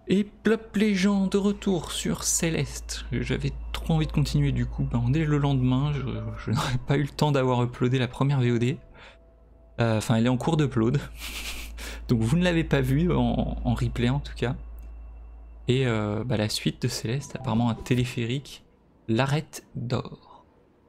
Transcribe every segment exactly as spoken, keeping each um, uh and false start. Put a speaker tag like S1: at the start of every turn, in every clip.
S1: Et plop les gens de retour sur Céleste. J'avais trop envie de continuer du coup. Ben, dès le lendemain, je, je n'aurais pas eu le temps d'avoir uploadé la première V O D. Enfin, euh, elle est en cours d'upload. Donc vous ne l'avez pas vue en, en replay en tout cas. Et euh, bah, la suite de Céleste, apparemment un téléphérique, l'arrête d'or.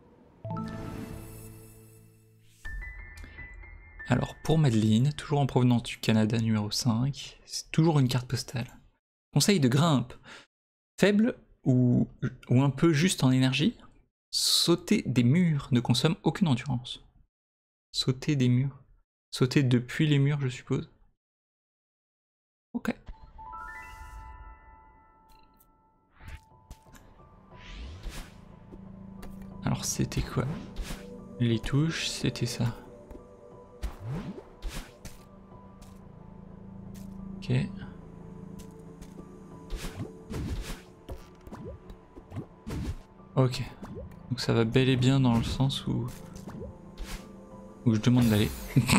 S1: Alors pour Madeleine, toujours en provenance du Canada numéro cinq, c'est toujours une carte postale. Conseil de grimpe. Faible ou, ou un peu juste en énergie, sauter des murs ne consomme aucune endurance. Sauter des murs. Sauter depuis les murs, je suppose. Ok. Alors c'était quoi? Les touches, c'était ça. Ok. Ok. Donc ça va bel et bien dans le sens où... où je demande d'aller.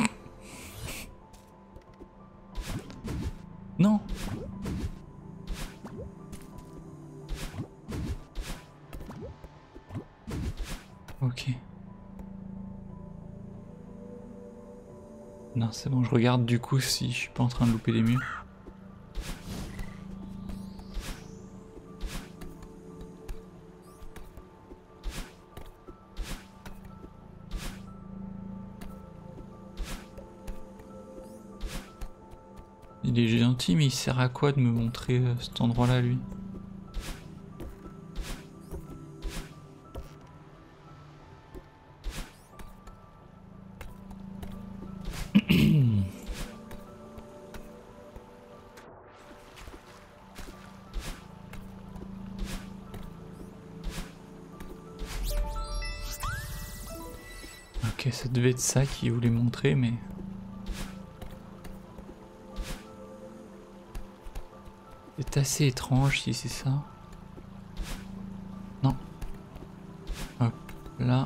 S1: Non. Ok. Non, c'est bon, je regarde du coup si je suis pas en train de louper les murs. Il est gentil, mais il sert à quoi de me montrer euh, cet endroit-là, lui? Ok, ça devait être ça qu'il voulait montrer, mais... c'est assez étrange si c'est ça. Non. Hop, là.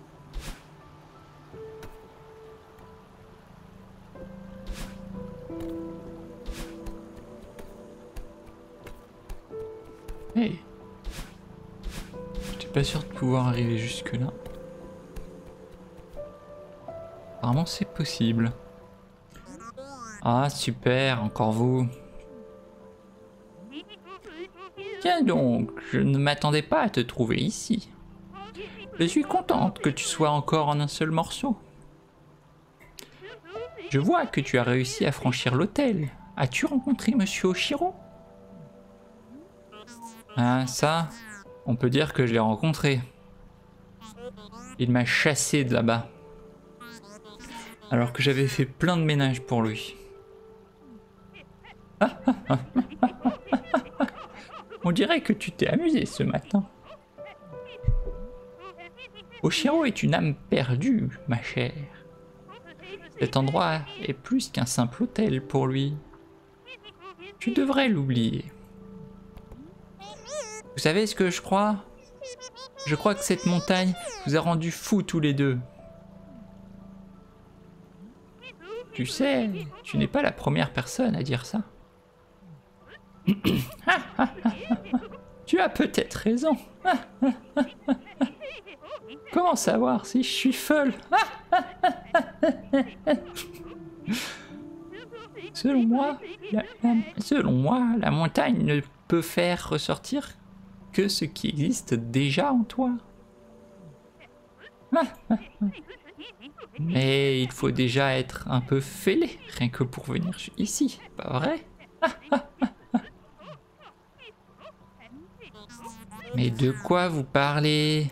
S1: Hey. J'étais pas sûr de pouvoir arriver jusque là. Apparemment c'est possible. Ah super, encore vous. Tiens donc, je ne m'attendais pas à te trouver ici. Je suis contente que tu sois encore en un seul morceau. Je vois que tu as réussi à franchir l'hôtel. As-tu rencontré Monsieur Oshiro? Ah ça, on peut dire que je l'ai rencontré. Il m'a chassé de là-bas. Alors que j'avais fait plein de ménage pour lui. On dirait que tu t'es amusé ce matin. Oshiro est une âme perdue, ma chère. Cet endroit est plus qu'un simple hôtel pour lui. Tu devrais l'oublier. Vous savez ce que je crois? Je crois que cette montagne vous a rendu fous tous les deux. Tu sais, tu n'es pas la première personne à dire ça. Tu as peut-être raison. Comment savoir si je suis folle? Selon moi, la, la, selon moi, la montagne ne peut faire ressortir que ce qui existe déjà en toi. Mais il faut déjà être un peu fêlé, rien que pour venir ici, pas vrai? Mais de quoi vous parlez?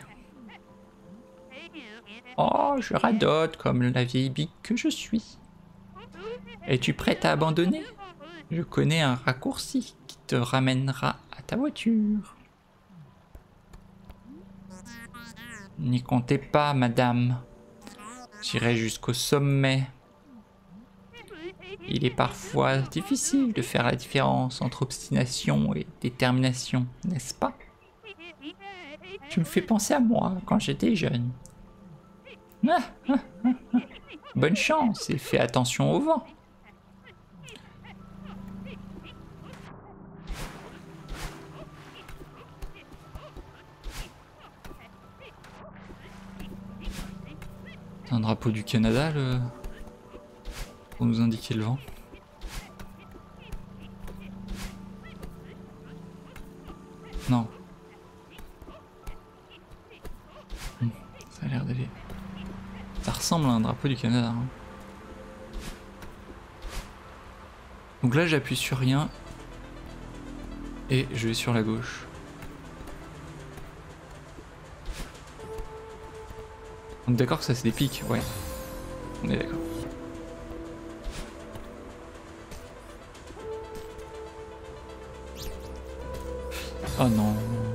S1: Oh, je radote comme la vieille bique que je suis. Es-tu prête à abandonner? Je connais un raccourci qui te ramènera à ta voiture. N'y comptez pas, madame. J'irai jusqu'au sommet. Il est parfois difficile de faire la différence entre obstination et détermination, n'est-ce pas? Tu me fais penser à moi quand j'étais jeune. Bonne chance et fais attention au vent. C'est un drapeau du Canada, le... pour nous indiquer le vent. Non. Hum, ça a l'air d'aller... Ça ressemble à un drapeau du Canada. Hein. Donc là j'appuie sur rien. Et je vais sur la gauche. On est d'accord que ça c'est des pics, ouais. On est d'accord. Oh non.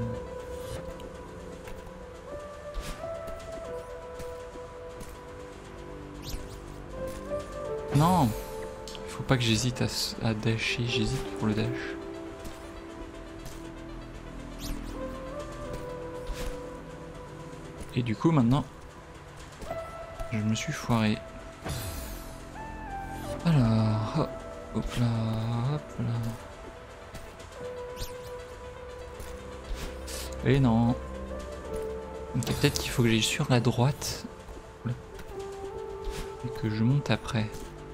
S1: Non. Faut pas que j'hésite à, à dasher, j'hésite pour le dash. Et du coup maintenant, je me suis foiré. Alors, hop, hop là, hop là. Et non. Donc peut-être qu'il faut que j'aille sur la droite. Et que je monte après.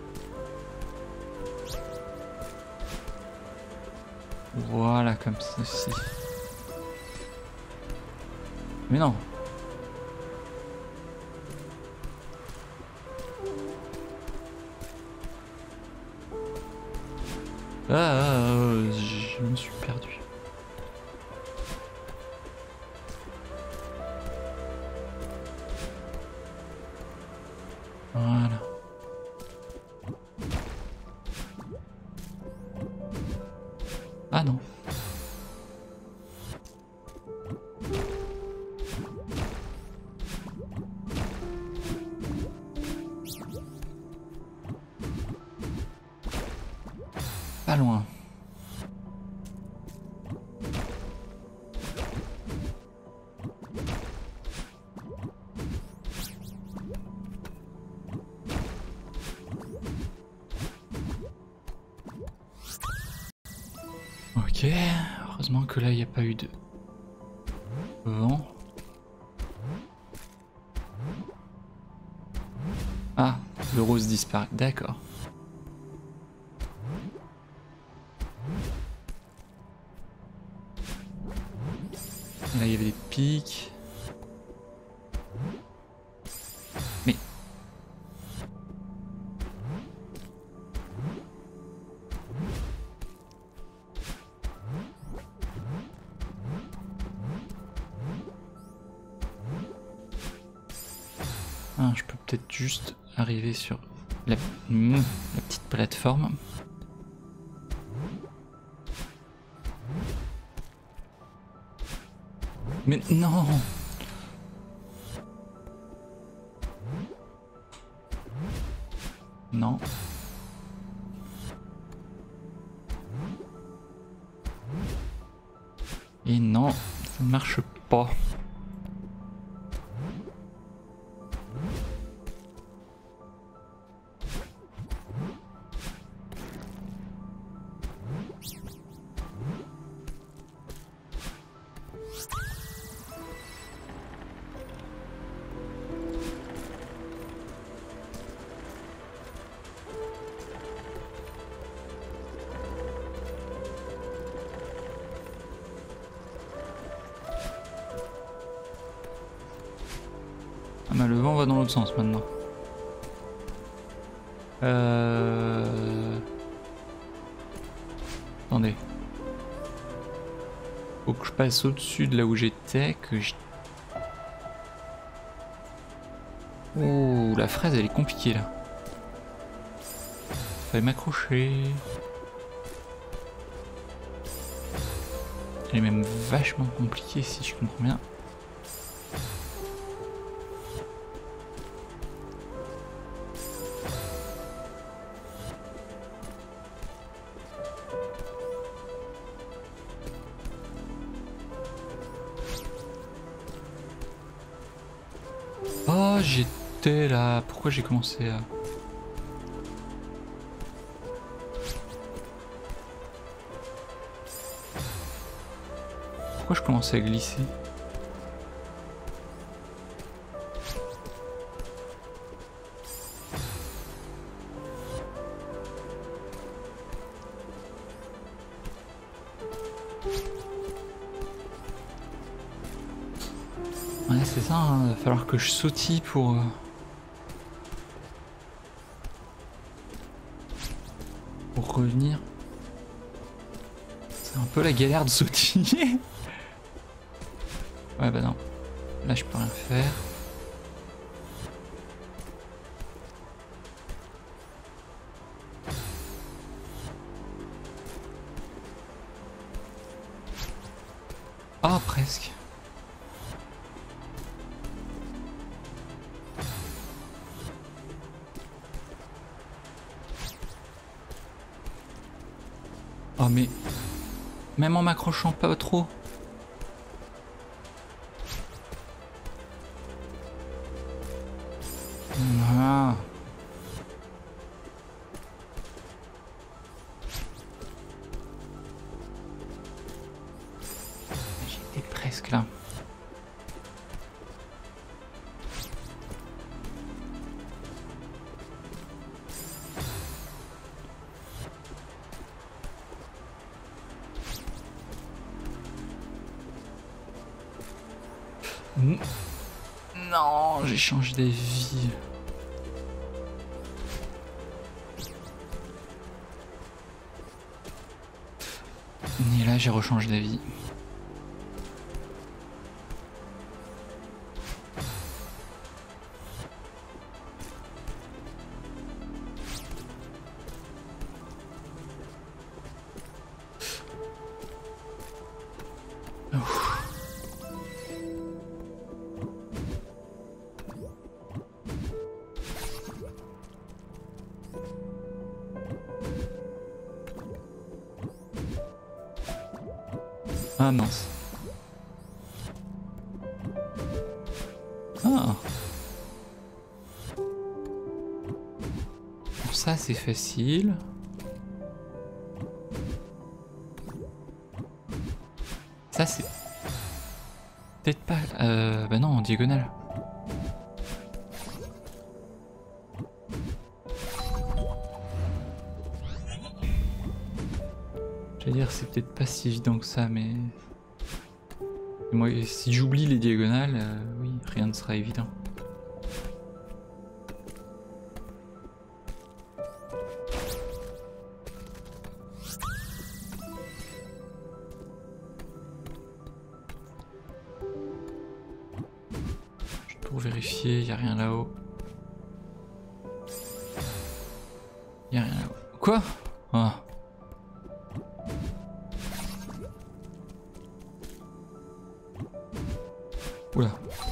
S1: Voilà, comme ceci. Mais non. Ah, je me suis perdu. Voilà. Ah non. Pas loin. Ok, heureusement que là il n'y a pas eu de vent. Ah, le rose disparaît, d'accord. Là il y avait des pics. Mais... Ah, je peux peut-être juste arriver sur la, mmh, la petite plateforme. Mais non! Non. Et non, ça ne marche pas. Ah bah le vent va dans l'autre sens maintenant. Euh... Attendez. Faut que je passe au-dessus de là où j'étais, que je... Ouh, la fraise elle est compliquée là. Fallait m'accrocher. Elle est même vachement compliquée si je comprends bien. Oh, j'étais là. Pourquoi j'ai commencé à... Pourquoi je commençais à glisser? Ouais, c'est ça, hein. Il va falloir que je sautille pour... Euh... pour revenir. C'est un peu la galère de sautiller. Ouais bah non. Là je peux rien faire. Ah, presque. Oh mais... Même en m'accrochant pas trop. Ah. J'étais presque là. Non, j'ai changé d'avis. Et là, j'ai rechangé d'avis. Ah mince. Ah. Bon, ça c'est facile. Ça c'est... Peut-être pas... Euh... Bah non, en diagonale. J'allais dire c'est peut-être pas si évident que ça, mais... Moi, si j'oublie les diagonales, euh, oui, rien ne sera évident. Juste pour vérifier, il n'y a rien là-haut. Il n'y a rien là-haut. Quoi? Ah. Oula.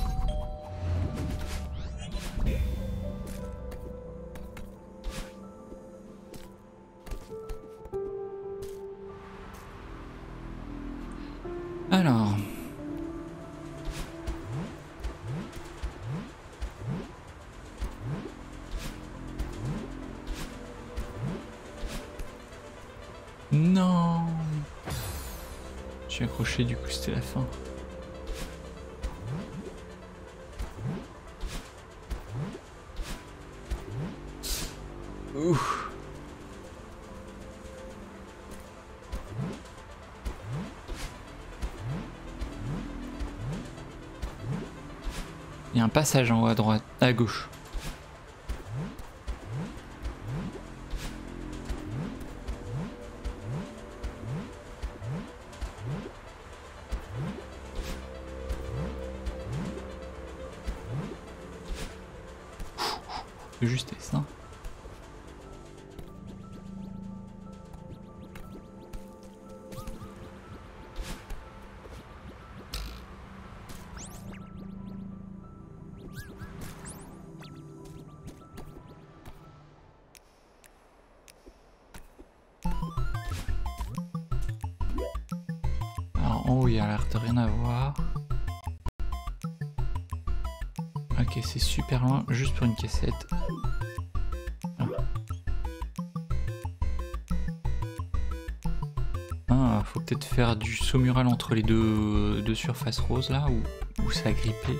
S1: Alors. Non. Je suis accroché, du coup c'était la fin. Ouf. Il y a un passage en haut à droite, à gauche. De justesse, hein. Alors en haut il y a l'air de rien à voir. Ok, c'est super loin, juste pour une cassette. Ah, ah faut peut-être faire du saut mural entre les deux, deux surfaces roses là, où, où ça a grippé.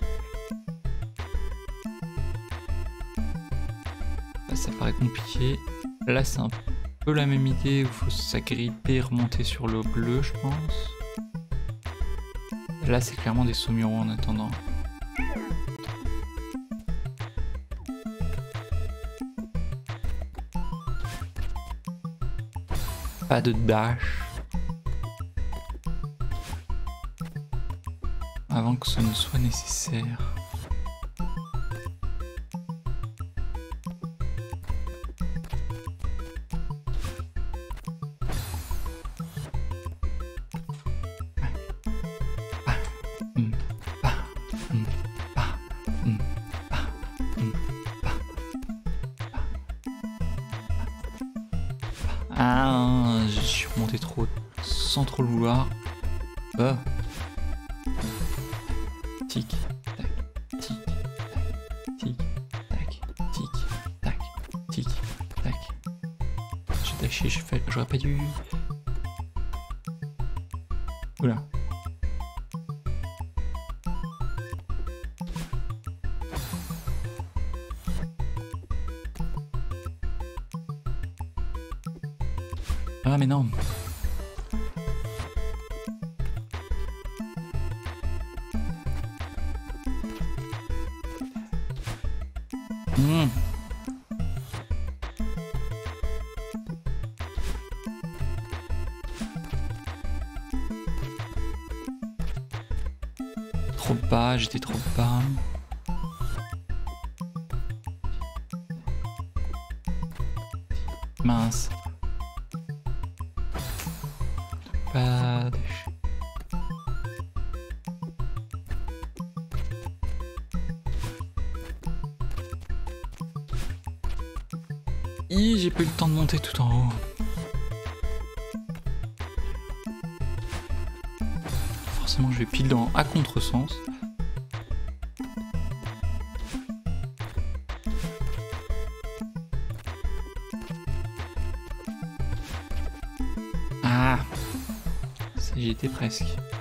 S1: Là ça paraît compliqué. Là c'est un peu la même idée, où il faut s'agripper et remonter sur l'eau bleue, je pense. Là, c'est clairement des saumurons en attendant. Pas de dash. Avant que ce ne soit nécessaire. Ah, je suis remonté trop sans trop le vouloir. Oh. Tic, tac, tic, tac, tic, tac, tic, tac, tic, tac. J'ai lâché, je fais, j'aurais pas dû. Oula. Ah mais non. Mmh. Trop bas, j'étais trop bas. Mince. Pas de... Hi, j'ai pas eu le temps de monter tout en haut. Forcément, je vais pile dans à contresens. Ah, ça j'y étais presque.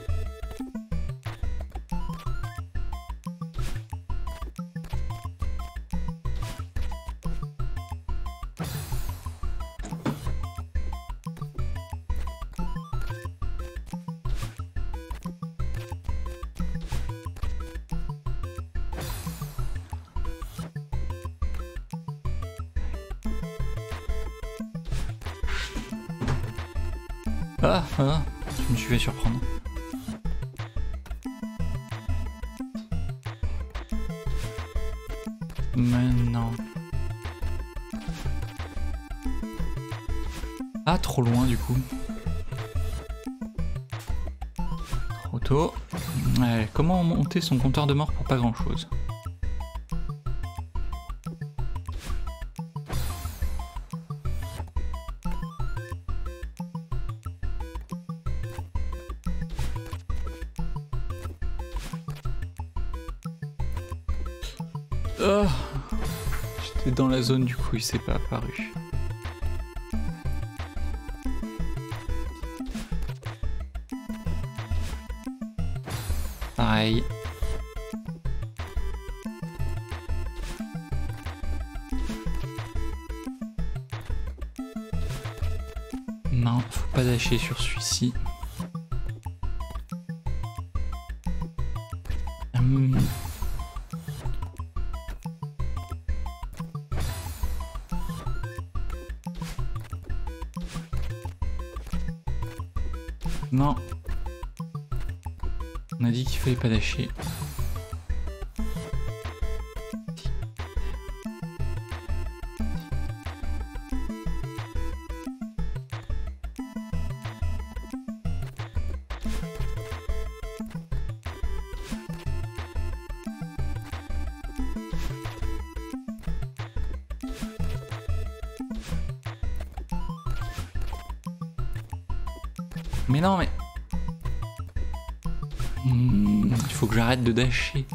S1: Ah, ah, je me suis fait surprendre. Maintenant. Ah, trop loin du coup. Trop tôt. Allez, comment monter son compteur de mort pour pas grand chose? Oh, j'étais dans la zone du coup, il s'est pas apparu. Pareil. Non, faut pas lâcher sur celui-ci. Hum. Non. On a dit qu'il fallait pas lâcher. Mais non, mais... Mmh, il faut que j'arrête de dasher.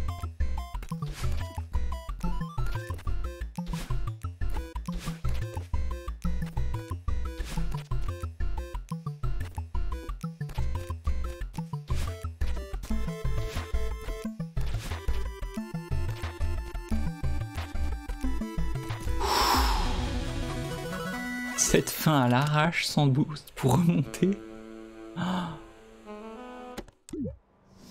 S1: Cette fin à l'arrache sans boost pour remonter.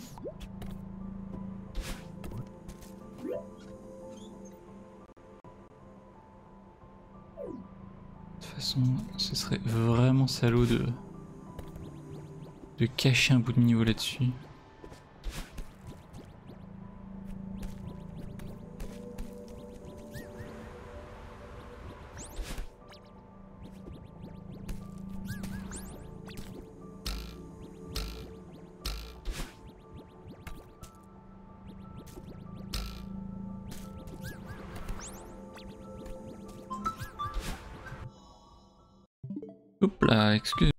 S1: façon, ce serait vraiment salaud de, de cacher un bout de niveau là-dessus. Hop là, excusez-moi.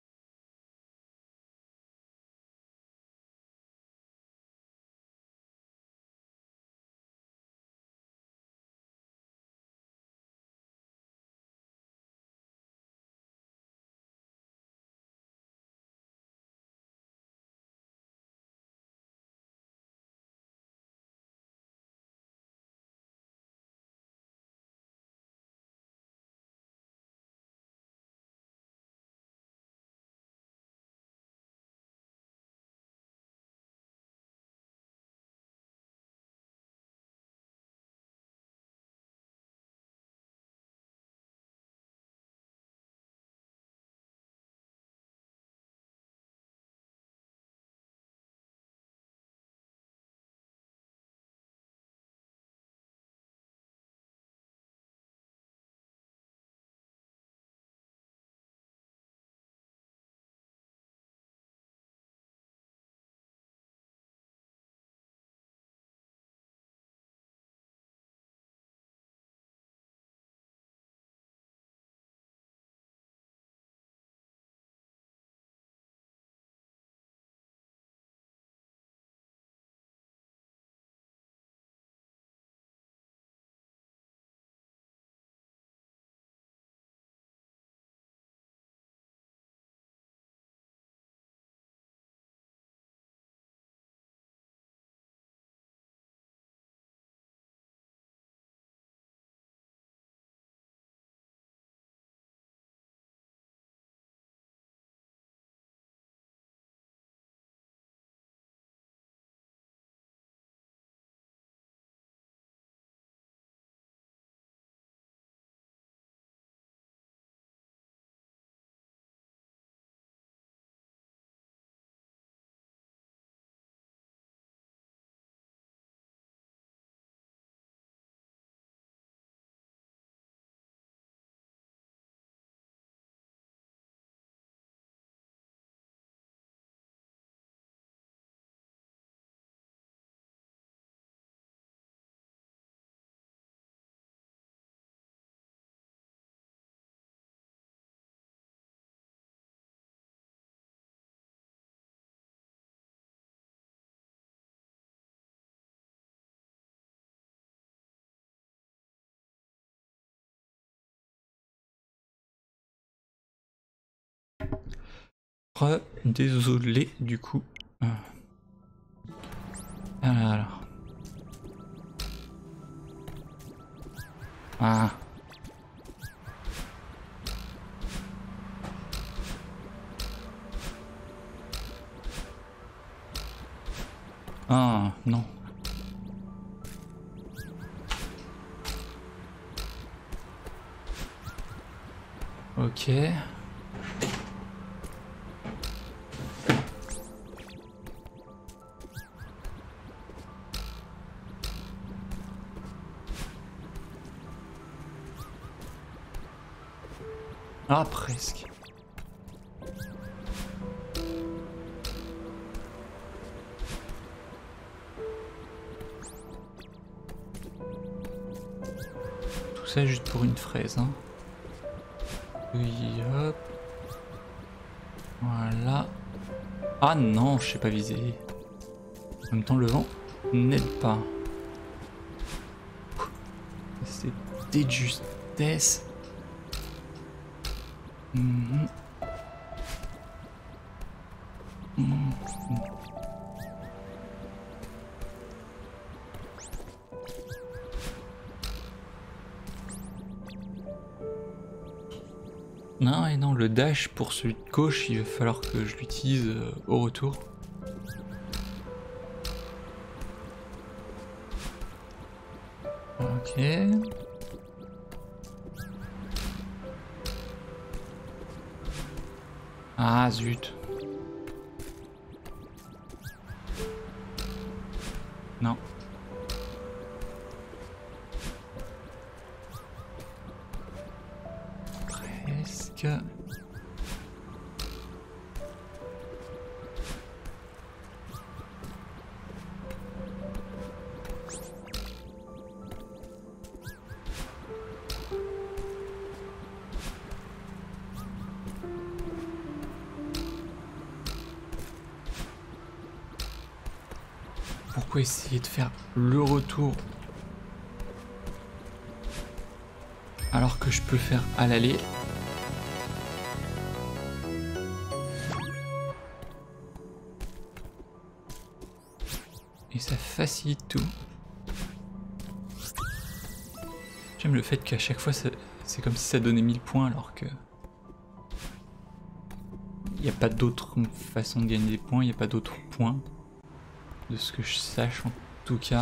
S1: Désolé du coup. Alors. Ah. Ah non. Ok. Ah, presque. Tout ça juste pour une fraise, hein. Oui, hop. Voilà. Ah non, je sais pas viser. En même temps, le vent n'aide pas. C'était de justesse. Mmh. Mmh. Non, et non, le dash pour celui de gauche, il va falloir que je l'utilise euh, au retour. Ok. Ah zut. Non. Presque. Pourquoi essayer de faire le retour alors que je peux faire à l'aller? Et ça facilite tout. J'aime le fait qu'à chaque fois c'est comme si ça donnait mille points alors que il n'y a pas d'autre façon de gagner des points, il n'y a pas d'autres points. De ce que je sache en tout cas.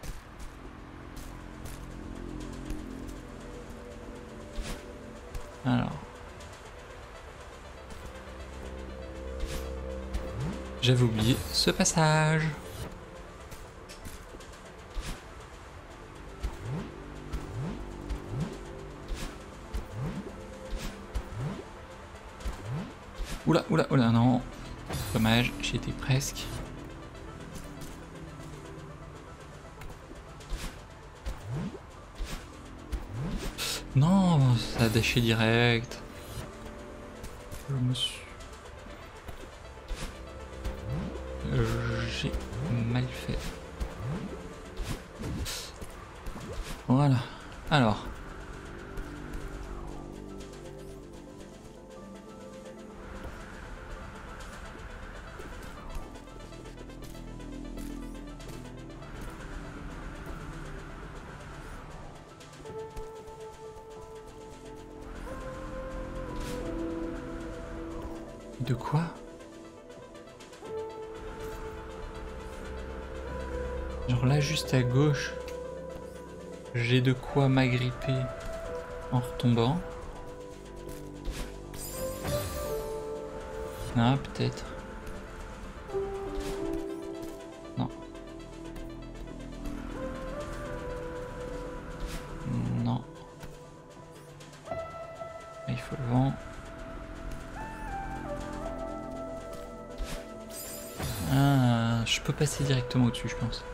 S1: Alors. J'avais oublié ce passage. Oula, oula, oula, non. Dommage, j'y étais presque. Non, ça a dashé direct. Je me suis... J'ai mal fait. Voilà. Alors. De quoi? Genre là, juste à gauche, j'ai de quoi m'agripper en retombant. Ah, peut-être. Non. Non. Il faut le vent. Ah, je peux passer directement au-dessus, je pense.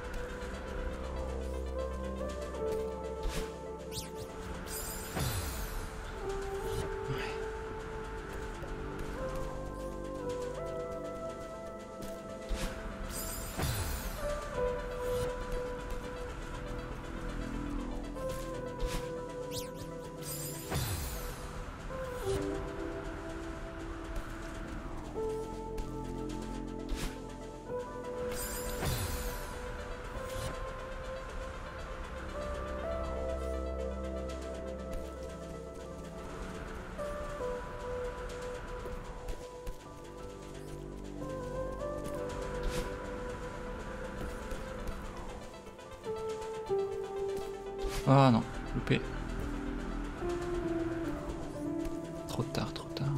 S1: Oh non, loupé. Trop tard, trop tard.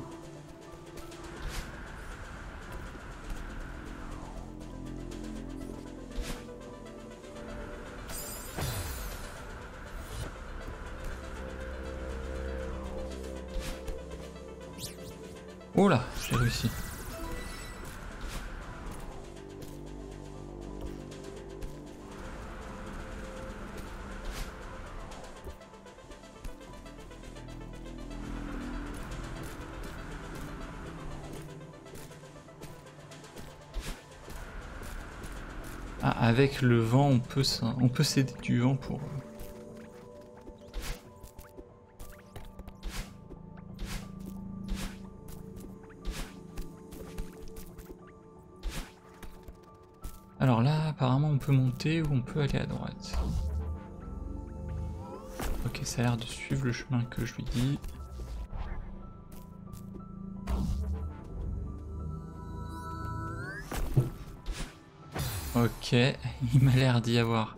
S1: Oh là, j'ai réussi. Ah, avec le vent, on peut, on peut s'aider du vent pour... Alors là, apparemment, on peut monter ou on peut aller à droite. Ok, ça a l'air de suivre le chemin que je lui dis. Ok, il m'a l'air d'y avoir.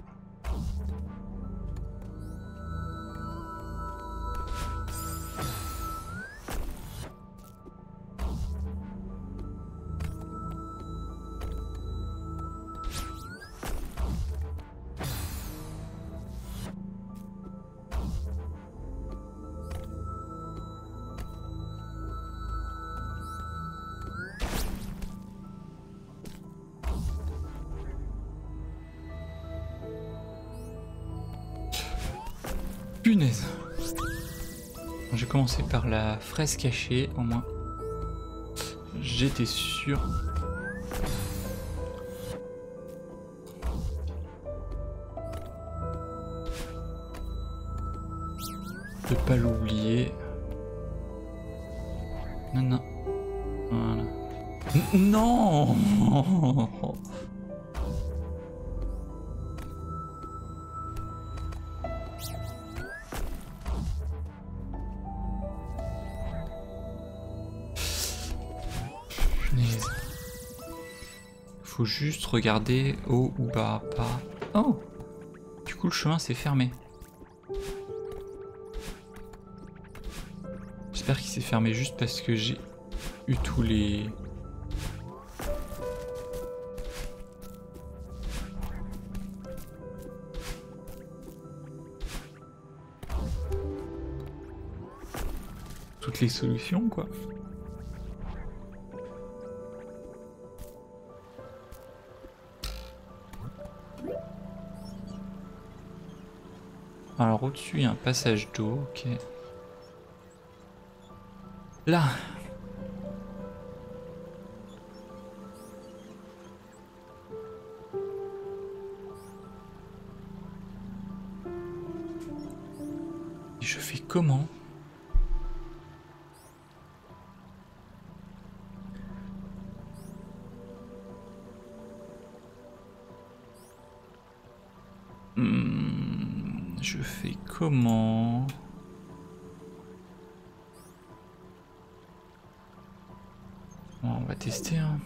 S1: Punaise. J'ai commencé par la fraise cachée, au moins. J'étais sûr. De pas l'oublier. Non, non. Voilà. N non. Faut juste regarder haut ou bas, pas. Oh! Du coup, le chemin s'est fermé. J'espère qu'il s'est fermé juste parce que j'ai eu tous les... toutes les solutions, quoi. Alors au-dessus il y a un passage d'eau, ok. Là. Et je fais comment? Hmm, je fais comment? Bon, on va tester, hein.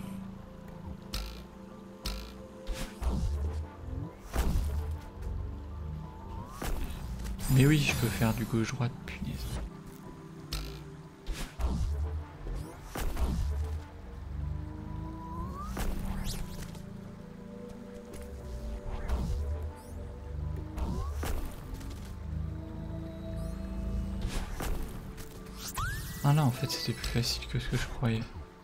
S1: Mais oui, je peux faire du gauche-droite, punaise. Ah là, en fait, c'était plus facile que ce que je croyais.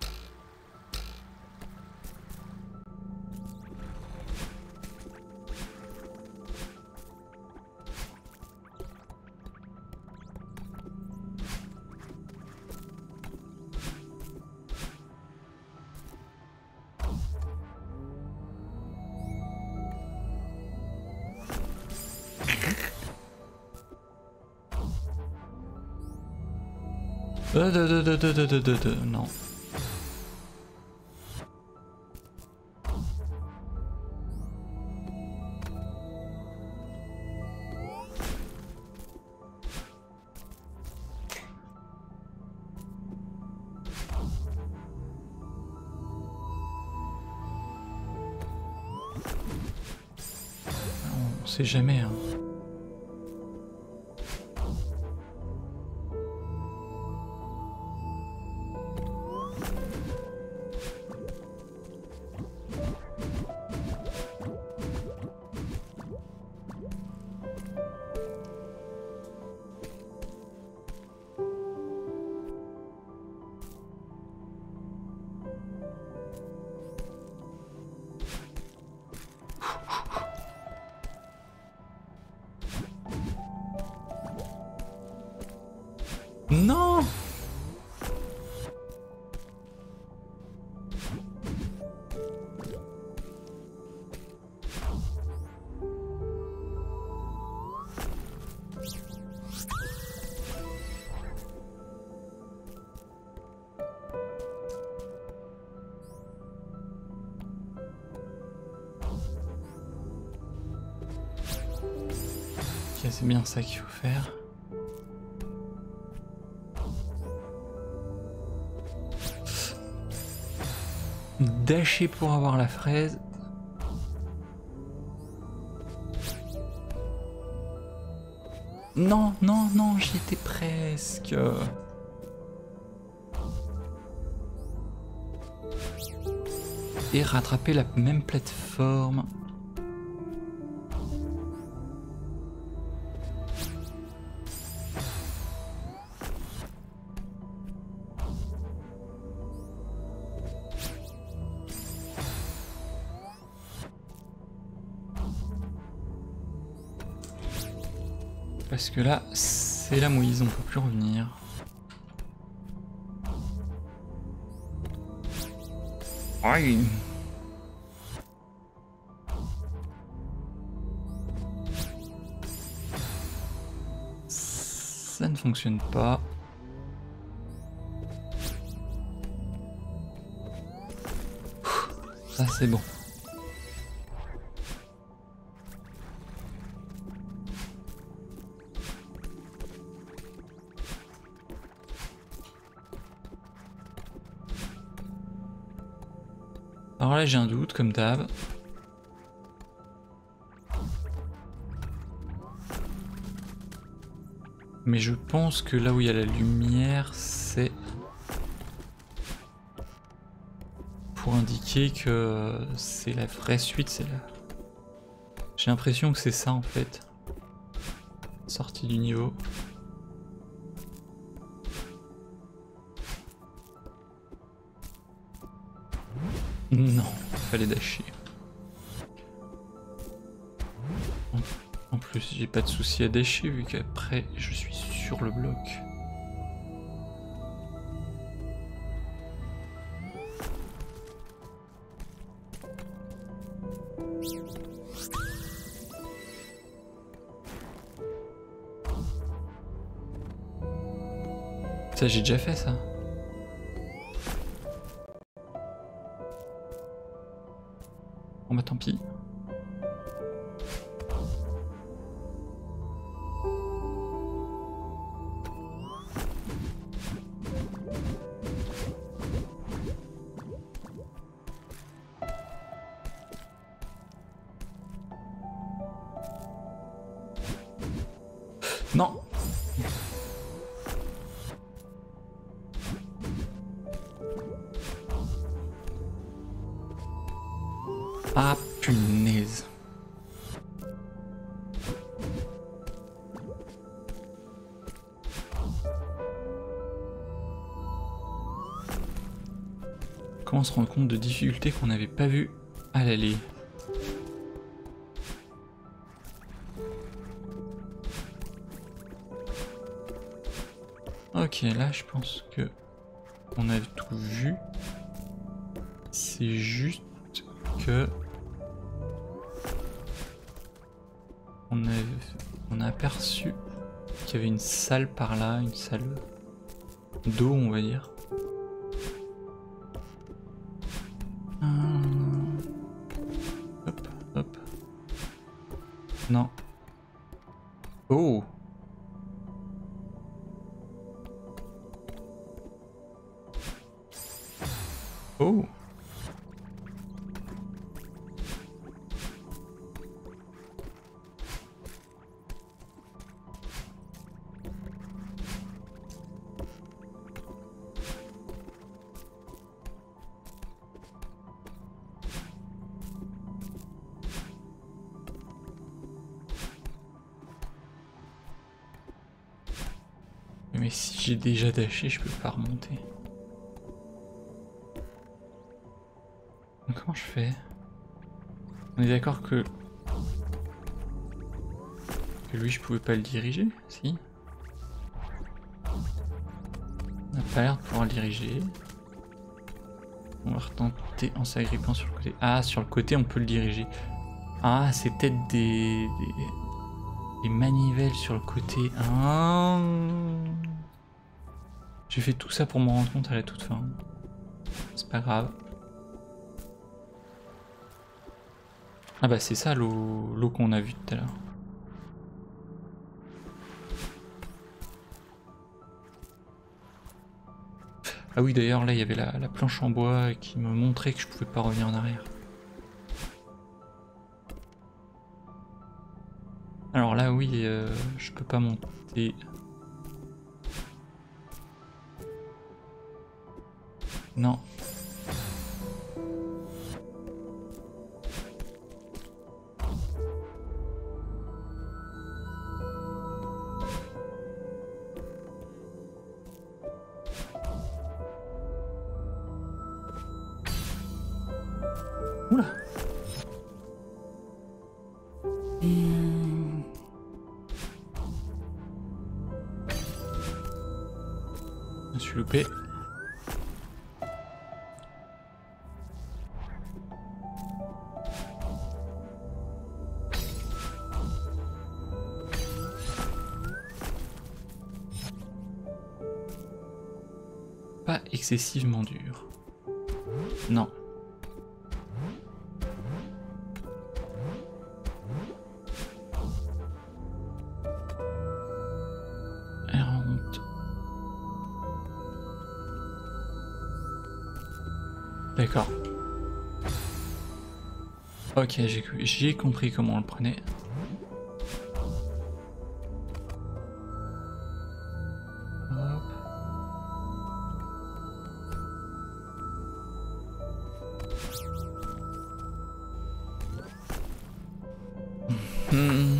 S1: Euh, de, de, de, de, de, de, de, de, non. On sait jamais, hein. Non! Ok, c'est bien ça qu'il faut faire. Dasher pour avoir la fraise. Non, non, non, j'y étais presque. Et rattraper la même plateforme. Parce que là, c'est la mouise, on peut plus revenir. Aïe. Ça ne fonctionne pas. Ça c'est bon. Alors là j'ai un doute comme d'hab. Mais je pense que là où il y a la lumière, c'est pour indiquer que c'est la vraie suite. C'est la... J'ai l'impression que c'est ça en fait. Sortie du niveau. Non, il fallait dasher. En plus, j'ai pas de souci à dasher vu qu'après je suis sur le bloc. Ça, j'ai déjà fait ça. Bon bah tant pis. Non. Ah punaise. Comment se rendre compte de difficultés qu'on n'avait pas vues à l'aller? Ok, là je pense que on a tout vu. C'est juste que on a, on a aperçu qu'il y avait une salle par là, une salle d'eau on va dire. Hum. Hop, hop. Non. Oh! Oh! Mais si j'ai déjà dashé, je peux pas remonter. Donc comment je fais? On est d'accord que... que lui je pouvais pas le diriger? Si. On n'a pas l'air de pouvoir le diriger. On va retenter en s'agrippant sur le côté. Ah, sur le côté on peut le diriger. Ah, c'est peut-être des... des... des manivelles sur le côté. Ah. J'ai fait tout ça pour m'en rendre compte à la toute fin. C'est pas grave. Ah bah c'est ça l'eau l'eau qu'on a vue tout à l'heure. Ah oui d'ailleurs là il y avait la, la planche en bois qui me montrait que je pouvais pas revenir en arrière. Alors là oui euh, je peux pas monter. Non. Oula. Mmh. développer. Pas excessivement dur. Non. D'accord. Ok, j'ai compris comment on le prenait. Hop. Hmm.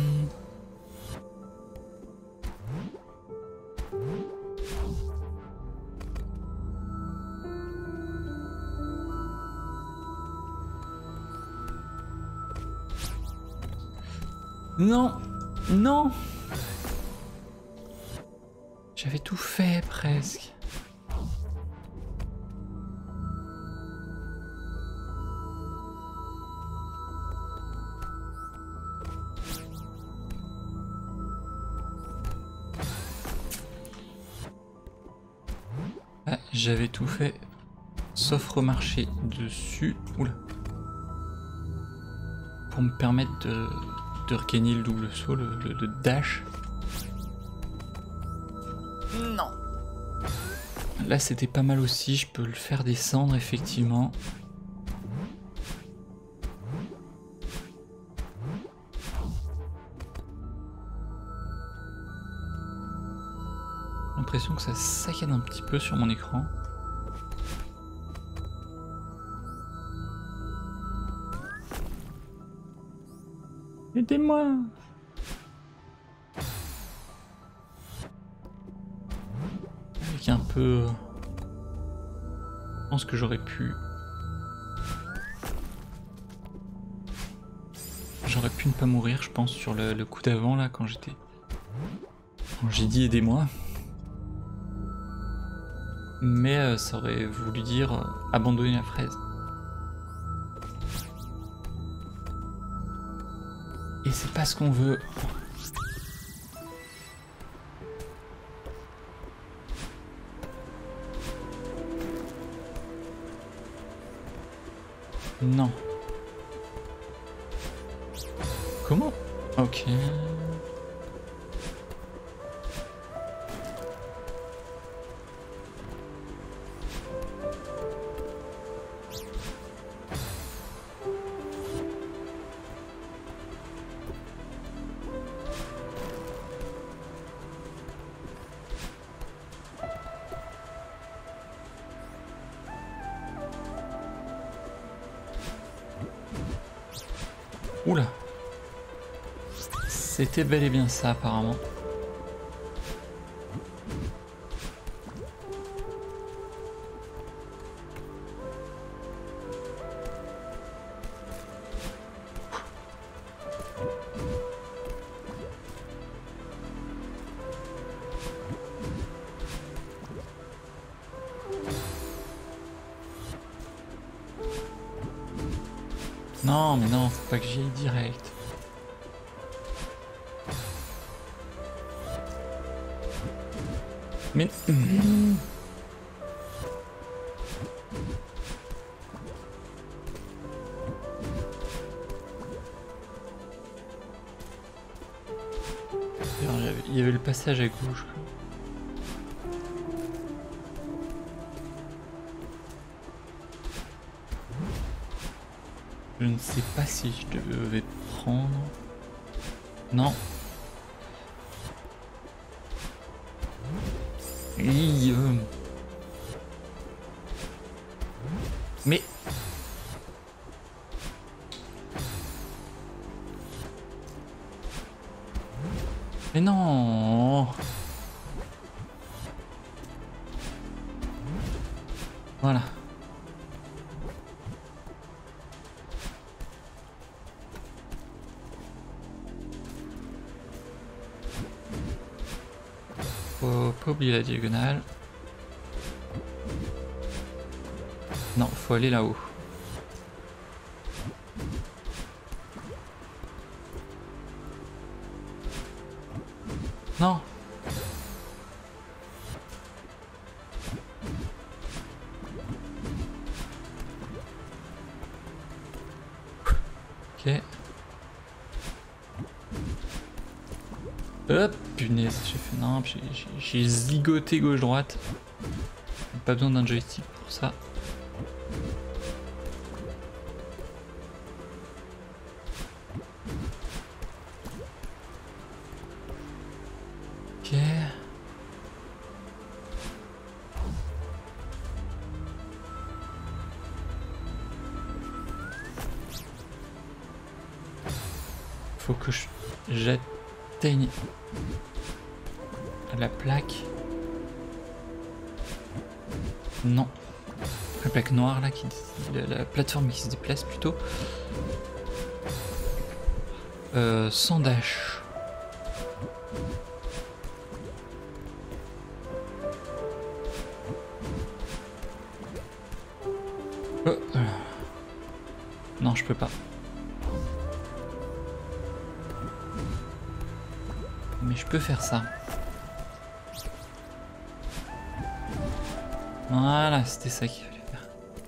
S1: Non, non. J'avais tout fait presque. Ah, j'avais tout fait, sauf remarcher dessus. Oula. Pour me permettre de... de regagner le double saut, le, le, le dash. Non. Là c'était pas mal aussi, je peux le faire descendre effectivement. J'ai l'impression que ça saccade un petit peu sur mon écran. Aidez-moi! Avec un peu... Je pense que j'aurais pu... J'aurais pu ne pas mourir, je pense, sur le, le coup d'avant, là, quand j'étais... Quand j'ai dit aidez-moi. Mais euh, ça aurait voulu dire euh, abandonner la fraise. Et c'est pas ce qu'on veut. Non. Comment? Ok. Oula. C'était bel et bien ça apparemment. Non mais non, faut pas que j'y aille direct. Mais... Mmh. Il y avait le passage à gauche. Je ne sais pas si je devais prendre... Non. Oui, euh... Mais... Mais non. Voilà. Faut pas oublier la diagonale. Non, faut aller là-haut. Non. Ok. Hop, punaise, j'ai fait non, j'ai zigoté gauche-droite. Pas besoin d'un joystick pour ça. Ok. Faut que je j'atteigne la plaque. Non. La plaque noire là, qui, la, la plateforme qui se déplace plutôt. Euh, sans dash. Oh. Non, je peux pas. Mais je peux faire ça. Voilà, c'était ça qu'il fallait faire.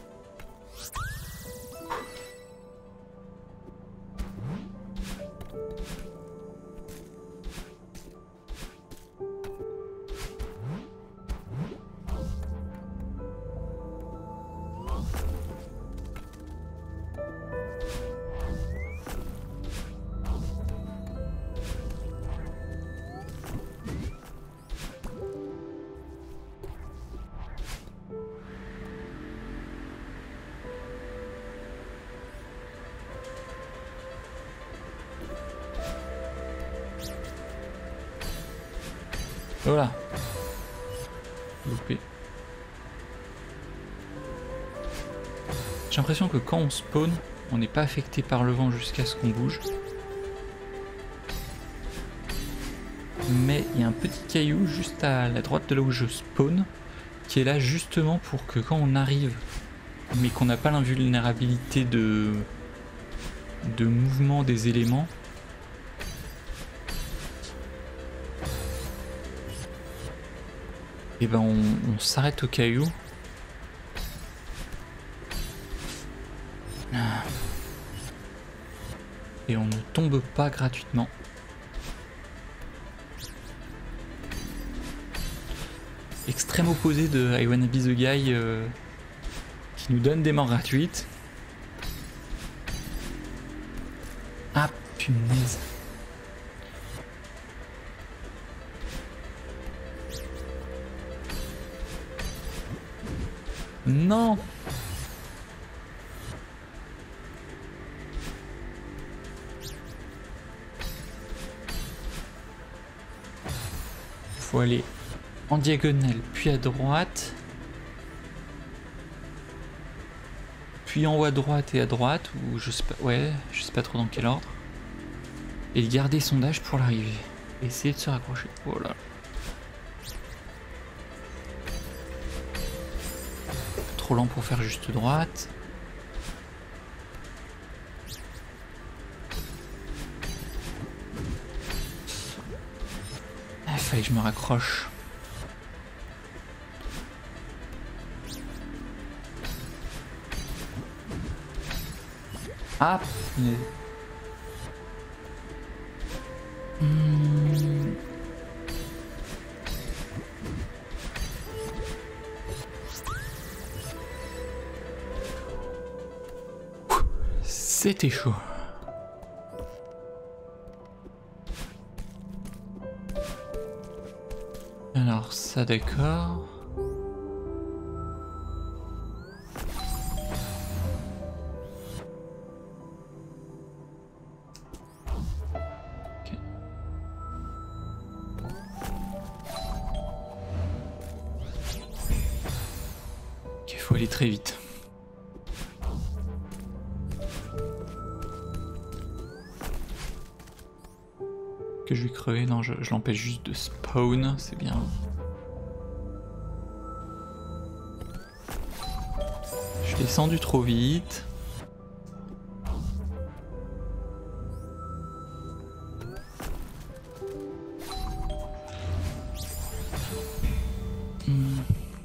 S1: Voilà. Loupé. J'ai l'impression que quand on spawn, on n'est pas affecté par le vent jusqu'à ce qu'on bouge. Mais il y a un petit caillou juste à la droite de là où je spawn, qui est là justement pour que quand on arrive, mais qu'on n'a pas l'invulnérabilité de, de mouvement des éléments, et ben on, on s'arrête au caillou. Et on ne tombe pas gratuitement. Extrême opposé de I Wanna Be The Guy euh, qui nous donne des morts gratuites. Ah punaise. Non. Faut aller en diagonale, puis à droite. Puis en haut à droite et à droite, ou je sais pas, ouais, je sais pas trop dans quel ordre. Et garder son dash pour l'arrivée. Essayer de se raccrocher. Voilà. Trop lent pour faire juste droite. Ah, il fallait que je me raccroche. Ah, mais... hmm. C'était chaud. Alors ça d'accord. Ok. Ok, faut aller très vite. Que je vais crever, non je, je l'empêche juste de spawn, c'est bien. Je l'ai descendu trop vite. Hmm.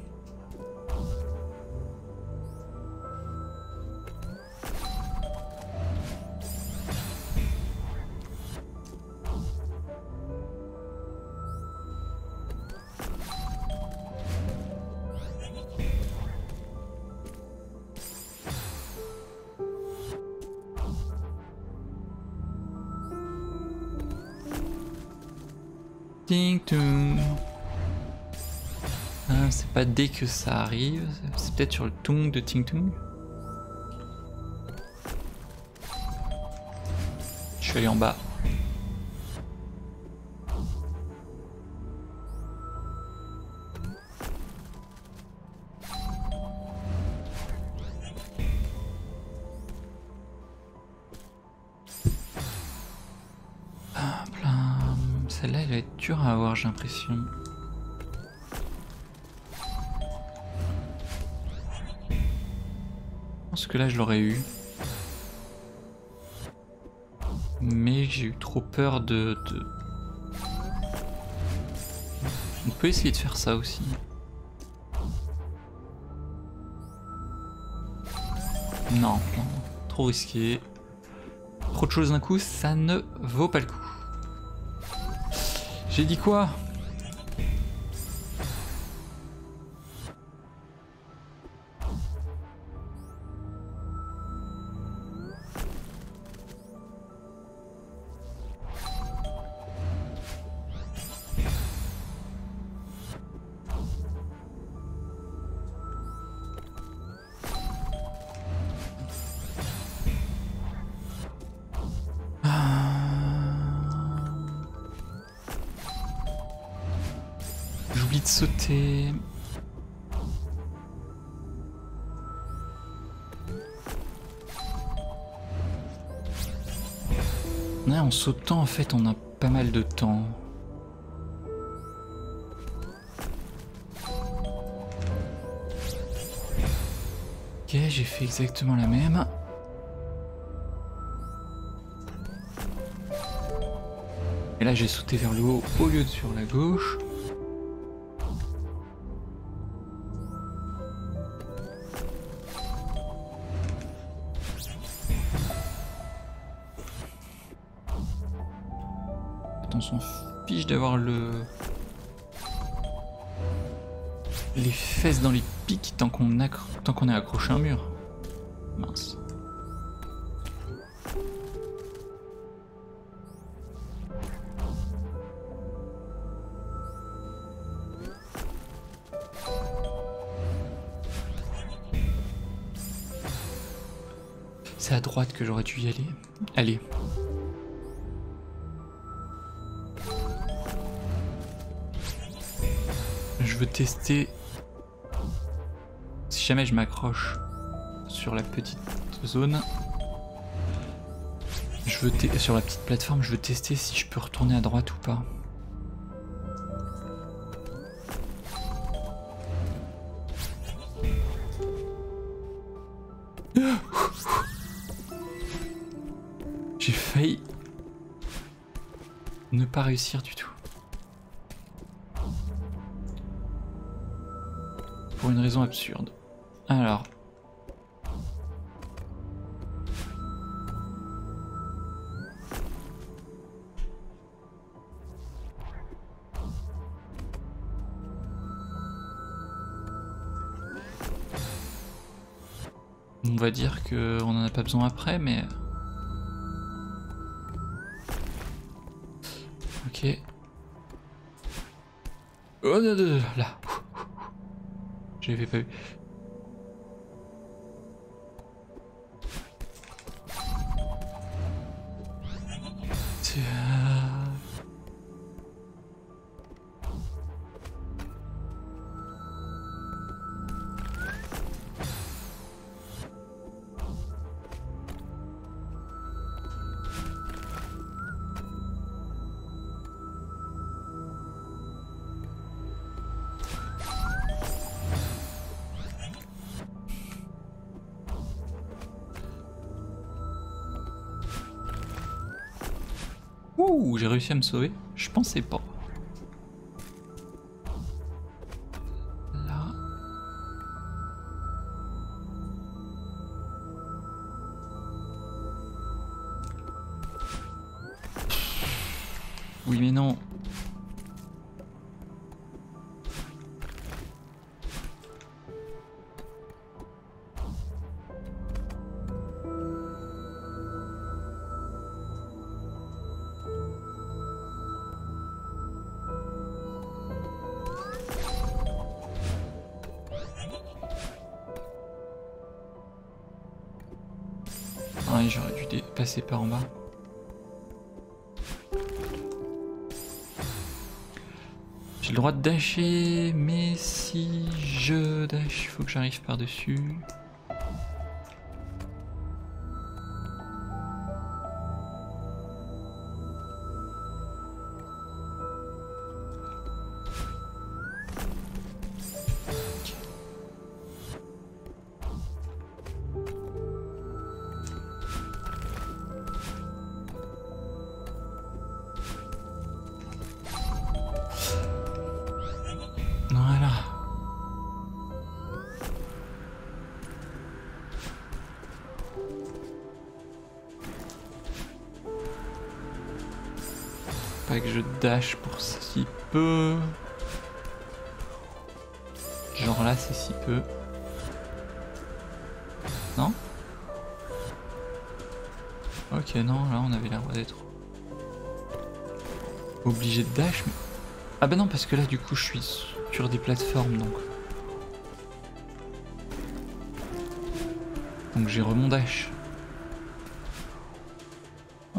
S1: Ting tung. Ah, c'est pas dès que ça arrive, c'est peut-être sur le tung de Ting tung. Je suis allé en bas. Celle-là, elle va être dure à avoir, j'ai l'impression. Je pense que là, je l'aurais eu. Mais j'ai eu trop peur de, de... On peut essayer de faire ça aussi. Non, non, trop risqué. Trop de choses d'un coup, ça ne vaut pas le coup. J'ai dit quoi? J'oublie de sauter. Ouais, en sautant, en fait, on a pas mal de temps. Ok, j'ai fait exactement la même. Et là, j'ai sauté vers le haut au lieu de sur la gauche. On s'en fiche d'avoir le... les fesses dans les pics tant qu'on accro... tant qu'on est accroché à un mur. Mince. C'est à droite que j'aurais dû y aller. Allez. Je veux tester si jamais je m'accroche sur la petite zone. Je veux te sur la petite plateforme, je veux tester si je peux retourner à droite ou pas. J'ai failli ne pas réussir du tout. Pour une raison absurde. Alors. On va dire qu'on n'en a pas besoin après, mais... Ok. Oh non, non, non, là. Je l'avais pas vu. Ouh, j'ai réussi à me sauver. Je pensais pas. Là. Oui mais non. Ouais, j'aurais dû passer par en bas. J'ai le droit de dasher, mais si je dash, il faut que j'arrive par-dessus. Voilà. Pas que je dash pour si peu. Genre là c'est si peu. Non? Ok, non, là on avait l'air d'être obligé de dash. Mais... Ah bah non, parce que là du coup je suis sur des plateformes donc. Donc j'ai remont dash. Ouais.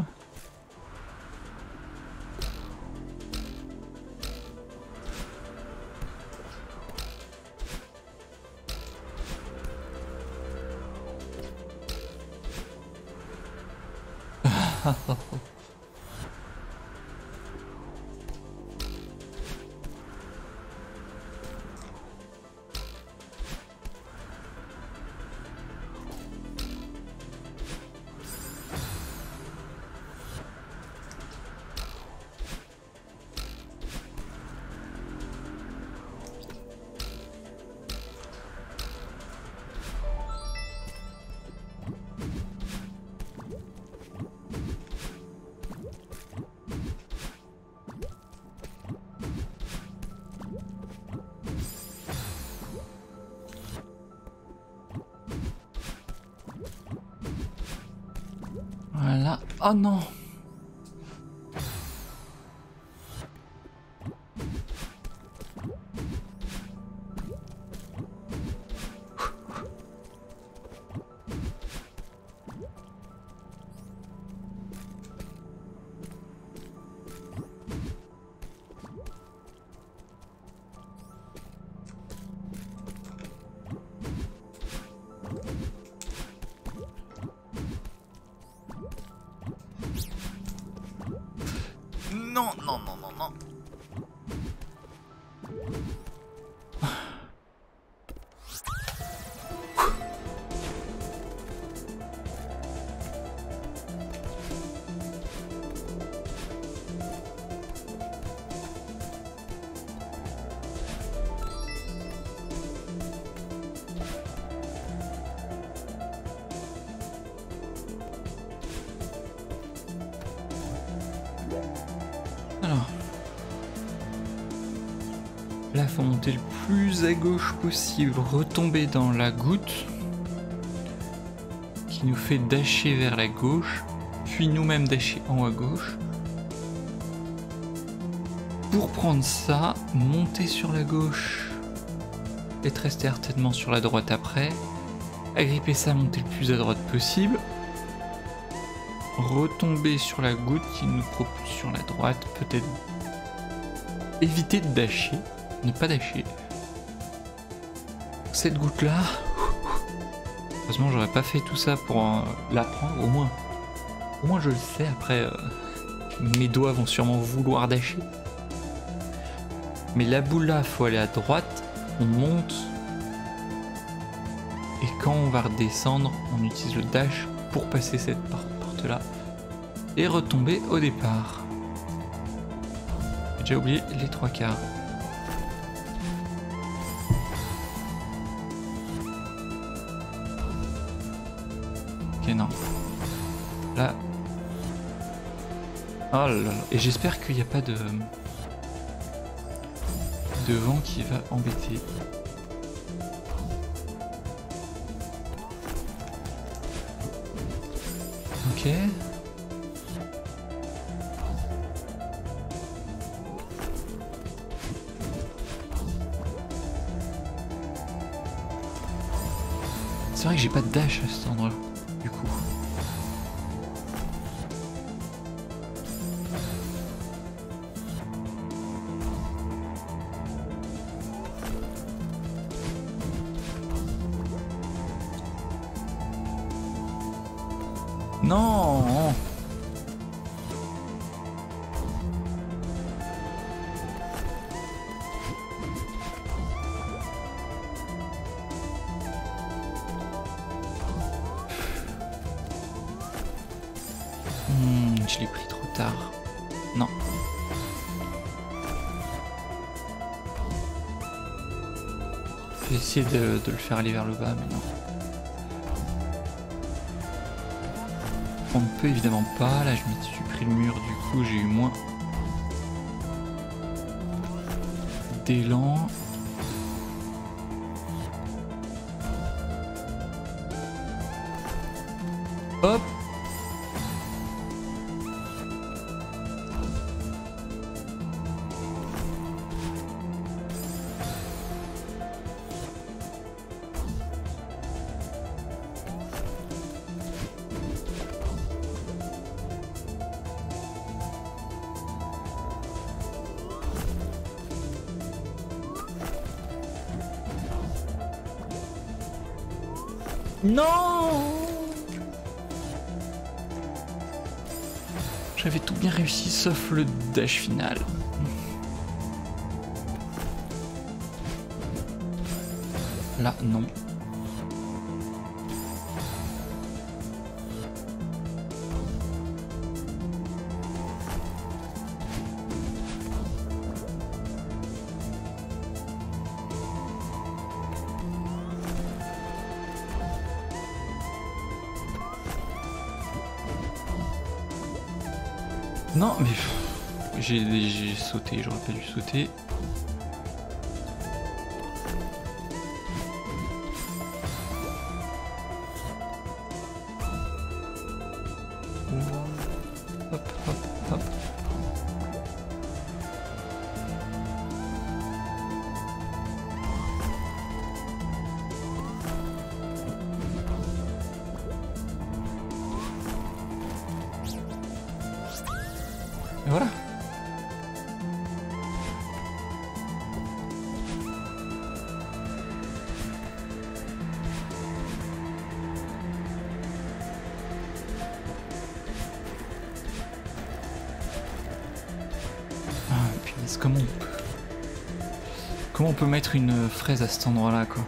S1: Voilà. Oh non! Non, non, non, non, non. Alors. Là, faut monter le plus à gauche possible, retomber dans la goutte qui nous fait dasher vers la gauche, puis nous-mêmes dasher en haut à gauche. Pour prendre ça, monter sur la gauche et rester certainement sur la droite après, agripper ça, monter le plus à droite possible, retomber sur la goutte qui nous propulse sur la droite, peut-être éviter de dasher. Ne pas dasher. Cette goutte là, heureusement j'aurais pas fait tout ça pour euh, l'apprendre, au moins. Au moins je le sais, après euh, mes doigts vont sûrement vouloir dasher. Mais la boule là, faut aller à droite, on monte. Et quand on va redescendre, on utilise le dash pour passer cette porte là. Et retomber au départ. J'ai oublié les trois quarts. Ok, non. Là. Oh là là. Et j'espère qu'il n'y a pas de... de vent qui va embêter. Ok. C'est vrai que j'ai pas de dash à cet endroit-là, du coup. Non! Hmm, je l'ai pris trop tard. Non. Je vais essayer de, de le faire aller vers le bas, mais non. On ne peut évidemment pas. Là, je me suis pris le mur, du coup, j'ai eu moins d'élan. Hop! Non! J'avais tout bien réussi sauf le dash final. Là, non. Non, mais j'ai sauté, j'aurais pas dû sauter. Hop, hop, hop. Et voilà. Ah punaise, comment on peut... Comment on peut mettre une fraise à cet endroit-là, quoi?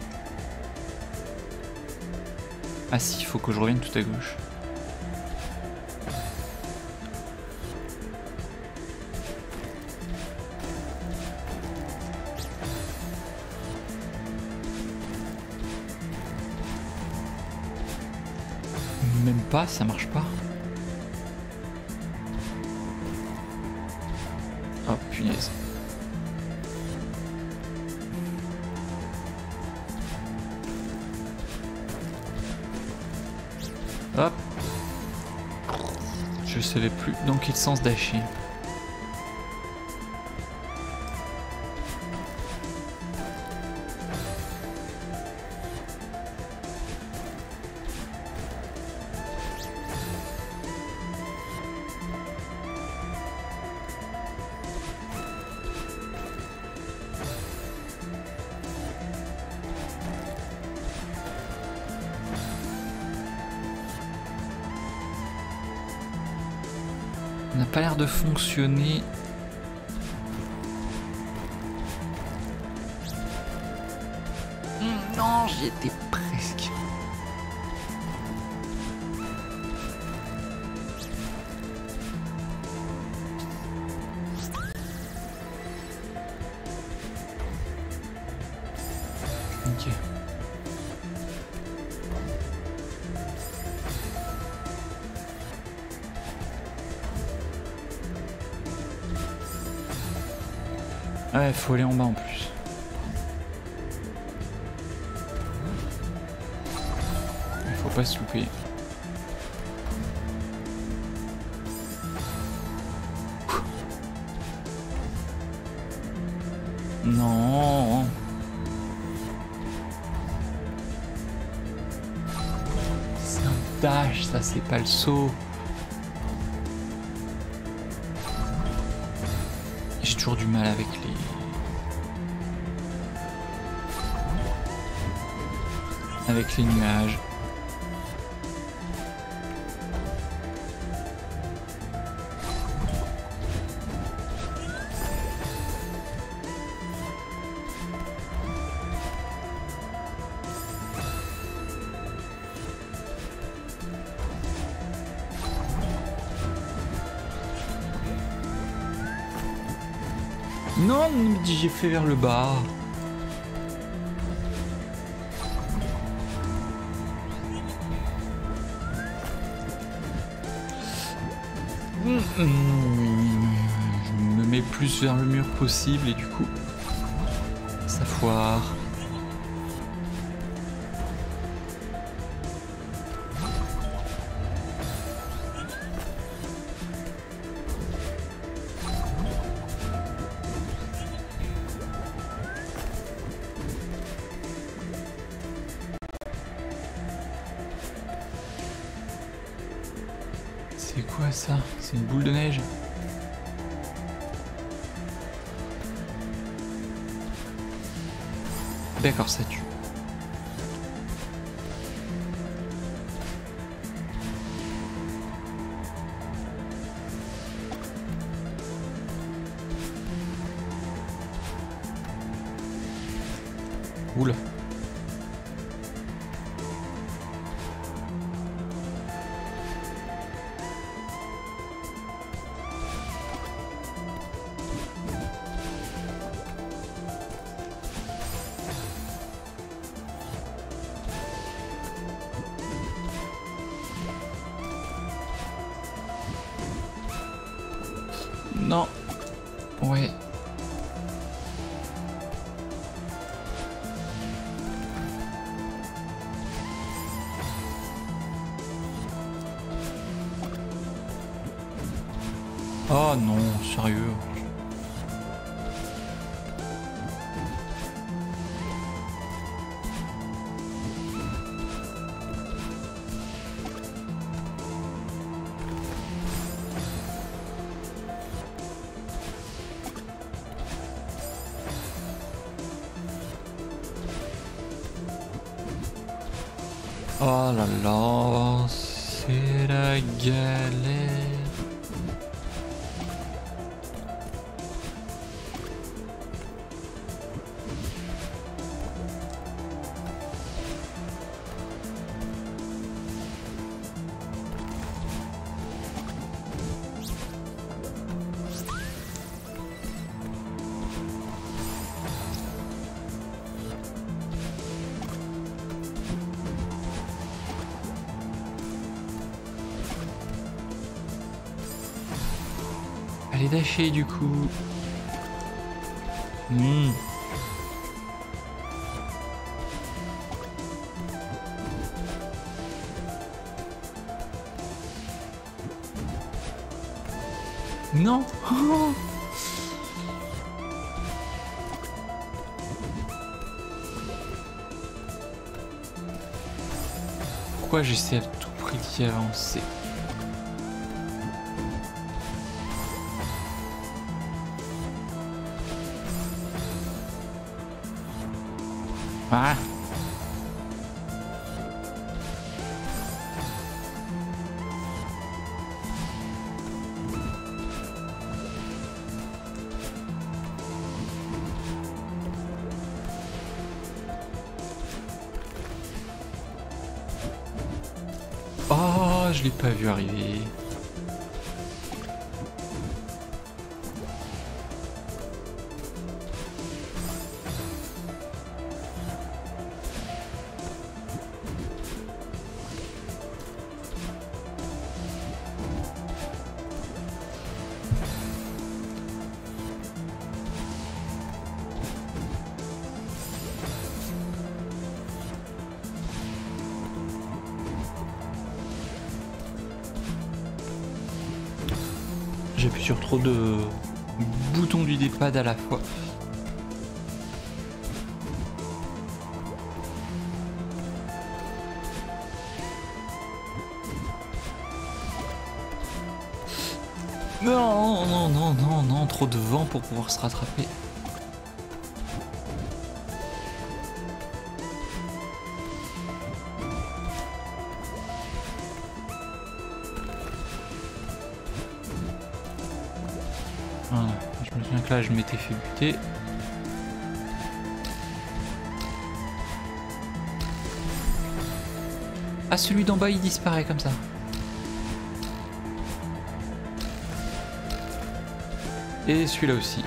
S1: Ah si, il faut que je revienne tout à gauche. Même pas, ça marche pas. Oh punaise. Hop. Je savais plus dans quel sens dasher. Ça n'a pas l'air de fonctionner. Mmh, non, j'y étais presque. Ok. Ouais, faut aller en bas en plus. Il faut pas se louper. Non. C'est un dash, ça c'est pas le saut. J'ai toujours du mal avec les... avec les nuages. Non, mais j'ai fait vers le bas. Je me mets plus vers le mur possible et du coup, ça foire. C'est quoi ça? C'est une boule de neige? D'accord, ça tue. Oula. Non. Ouais. Oh non, sérieux. Oh là là, c'est la galère. Allez dasher du coup. Mmh. Non. Oh. Pourquoi j'essaie à tout prix d'y avancer? Ah. Oh, je l'ai pas vu arriver. J'appuie sur trop de boutons du D-pad à la fois. Non, non, non, non, non, trop de vent pour pouvoir se rattraper. Voilà, je me souviens que là je m'étais fait buter. Ah, celui d'en bas il disparaît comme ça. Et celui-là aussi.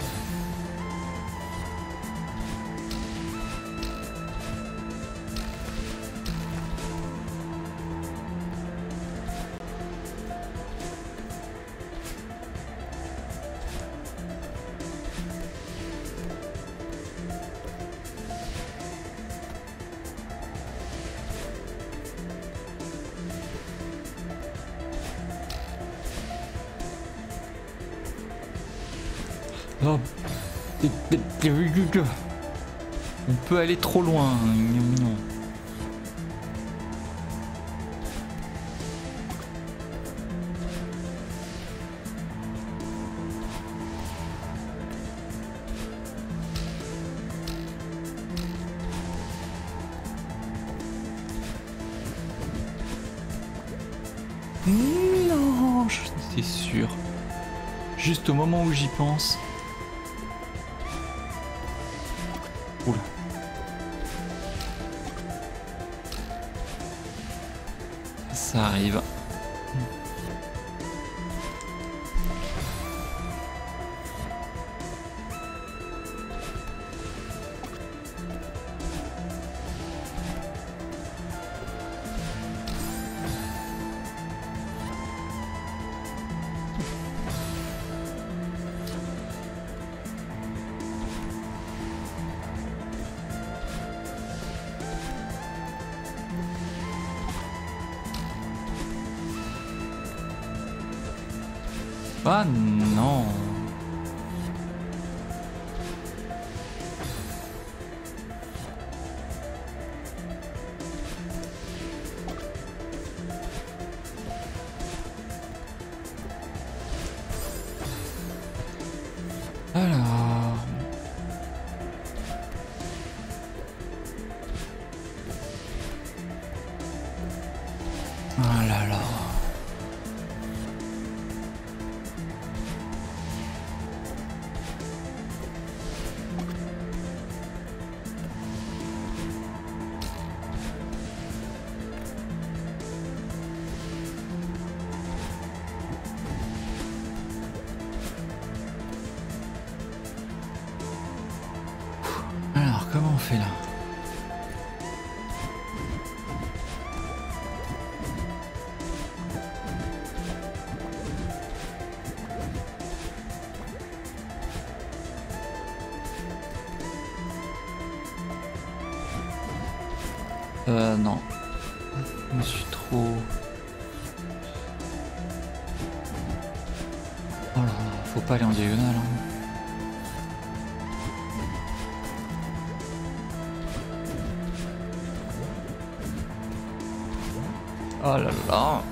S1: Oh. On peut aller trop loin. Non, c'est sûr. Juste au moment où j'y pense. Oula. Ça arrive. Ah non. Alors... Ah là là... Alors, comment on fait là? Euh, non. Je me suis trop... Oh là là, faut pas aller en diagonale, hein. Oh là là.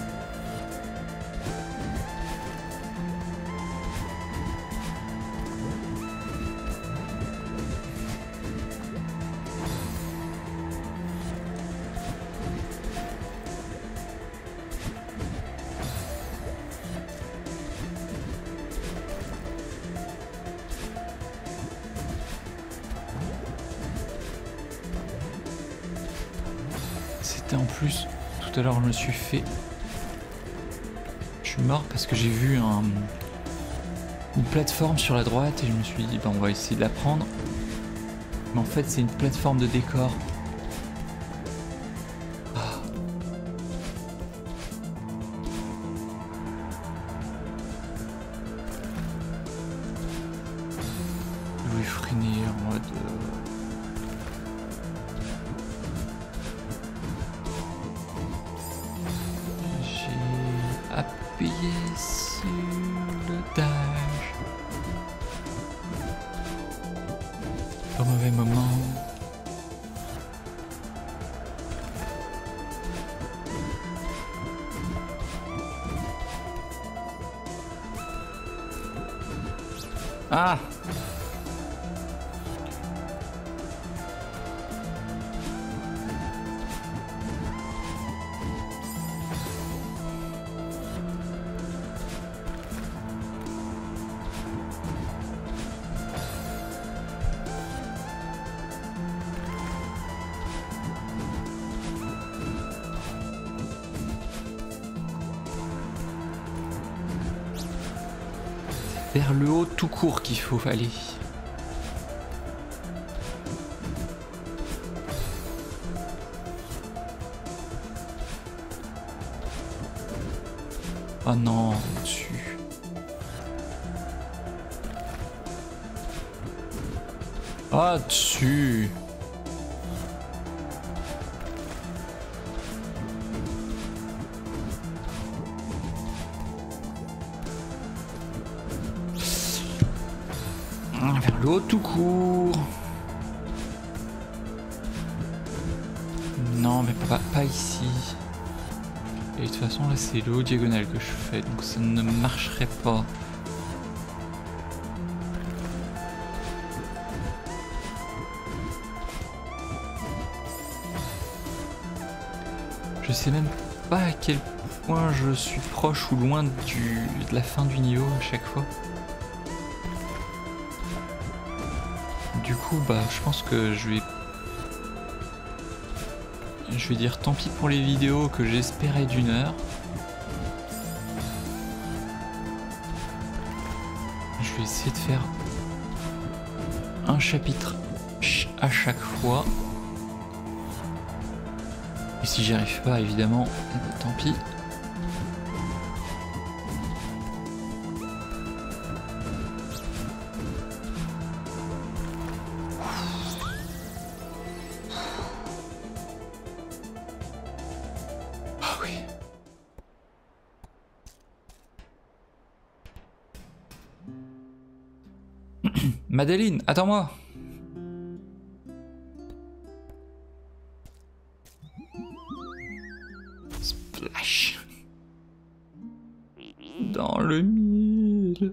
S1: C'était en plus... Tout à l'heure, je me suis fait... Je suis mort parce que j'ai vu un... une plateforme sur la droite et je me suis dit, bah, on va essayer de la prendre. Mais en fait, c'est une plateforme de décor. Ah. Je vais freiner en mode... A P S. sur le dash. Au mauvais moment. Ah! Vers le haut tout court qu'il faut aller. Oh non, dessus. Ah, dessus. Vers le haut tout court. Non, mais pas, pas ici. Et de toute façon, là, c'est le haut diagonal que je fais, donc ça ne marcherait pas. Je sais même pas à quel point je suis proche ou loin du, de la fin du niveau à chaque fois. Du coup, bah, je pense que je vais... Je vais dire tant pis pour les vidéos que j'espérais d'une heure. Je vais essayer de faire un chapitre à chaque fois. Et si j'y arrive pas, évidemment, eh ben, tant pis. Madeline, attends-moi. Splash. Dans le mille.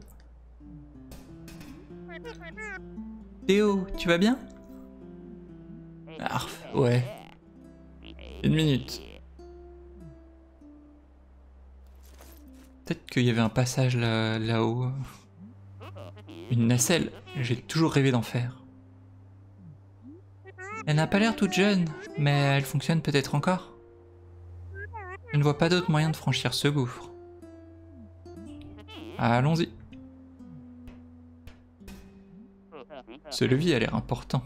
S1: Théo, tu vas bien? Ah, ouais. Une minute. Peut-être qu'il y avait un passage là, là-haut. Une nacelle, j'ai toujours rêvé d'en faire. Elle n'a pas l'air toute jeune, mais elle fonctionne peut-être encore. Je ne vois pas d'autre moyen de franchir ce gouffre. Allons-y. Ce levier a l'air important.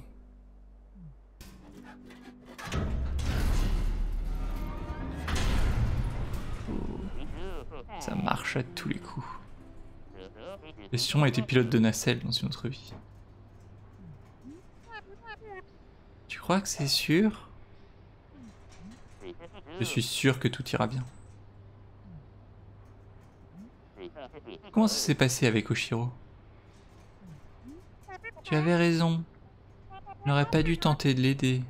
S1: Ça marche à tous les coups. J'ai sûrement été pilote de nacelle dans une autre vie. Tu crois que c'est sûr? Je suis sûr que tout ira bien. Comment ça s'est passé avec Oshiro? Tu avais raison. Je n'aurais pas dû tenter de l'aider.